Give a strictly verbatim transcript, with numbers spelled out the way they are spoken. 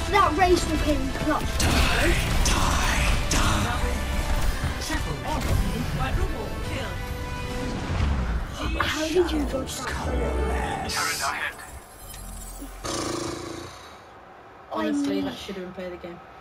that race with him clutch. Die, die, die. How did you dodge that? Honestly, that should have been play the game.